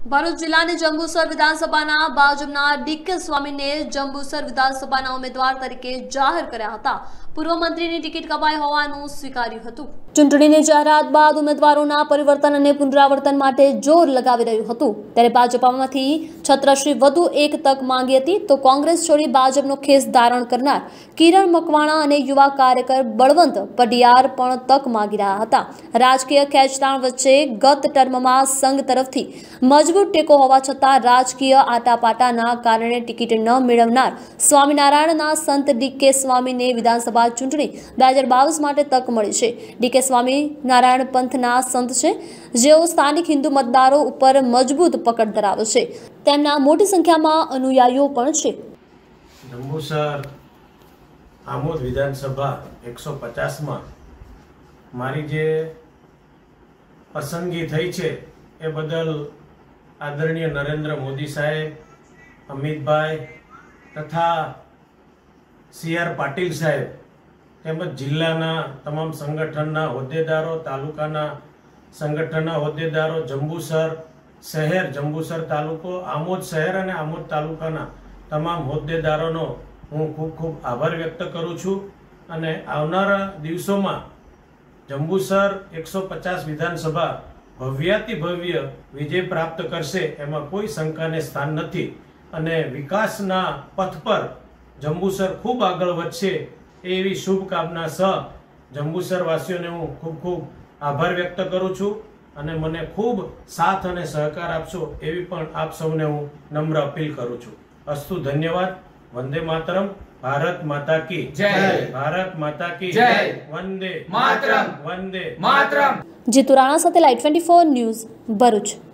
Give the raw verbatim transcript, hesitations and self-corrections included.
ભરૂચ જિલ્લાની જંબુસર વિધાનસભાના ભાજપના ડીકે સ્વામીને જંબુસર વિધાનસભાના ઉમેદવાર તરીકે જાહેર કર્યા હતા। પૂર્વ મંત્રીની ટિકિટ કપાઈ હોવાનું સ્વીકાર્યું હતું। ચૂંટણીની જાહેરાત બાદ ઉમેદવારોના પરિવર્તન અને પુનરાવર્તન માટે જોર લગાવી રહ્યું હતું। ત્યારે ભાજપમાંથી છત્રશ્રી વધુ એક તક માંગી હતી તો કોંગ્રેસ છોડી ભાજપનો ખેસ ધારણ કરનાર કિરણ મકવાણા અને યુવા કાર્યકર બળવંત પડિયાર પણ તક માંગી રહ્યા હતા। રાજકીય ખેંચતાણ વચ્ચે ગત ટર્મમાં સંઘ તરફથી મજબૂત ટેકો હોવા છતાં રાજકીય આટાપાટાના કારણે ટિકિટ ન મેળવનાર સ્વામિનારાયણના સંત ડીકે સ્વામીને વિધાનસભા ચૂંટણી બે હજાર બાવીસ માટે તક મળી છે। ડીકે સ્વામી નારાયણ પંથના સંત છે, જેઓ સ્થાનિક હિન્દુ મતદારો ઉપર મજબૂત પકડ ધરાવે છે। તેમના મોટી સંખ્યામાં અનુયાયીઓ પણ છે। જંબુસર આમોદ વિધાનસભા એકસો પચાસ માં મારી જે પસંદગી થઈ છે એ બદલ આદરણીય નરેન્દ્ર મોદી સાહેબ, અમિતભાઈ તથા સી આર પાટીલ સાહેબ તેમજ જિલ્લાના તમામ સંગઠનના હોદ્દેદારો, તાલુકાના સંગઠનના હોદ્દેદારો, જંબુસર શહેર, જંબુસર તાલુકો, આમોદ શહેર અને આમોદ તાલુકાના તમામ હોદ્દેદારોનો હું ખૂબ ખૂબ આભાર વ્યક્ત કરું છું। અને આવનારા દિવસોમાં જંબુસર એકસો પચાસ વિધાનસભા ભવ્યાતિ ભવ્ય વિજય પ્રાપ્ત કરશે એમાં કોઈ શંકાને સ્થાન નથી અને વિકાસના પથ પર જંબુસર ખૂબ આગળ વધશે એવી શુભકામના સહ જંબુસર વાસીઓને હું ખૂબ ખૂબ આભાર વ્યક્ત કરું છું અને મને ખૂબ સાથ અને સહકાર આપશો એવી પણ આપ સૌને હું નમ્ર અપીલ કરું છું। અસ્તુ, ધન્યવાદ। વંદે માતરમ। ભારત માતા કી જય। ભારત માતા કી જય। વંદે માતરમ। વંદે માતરમ। જીતુ રાણા સાથે live twenty four news, Bharuch.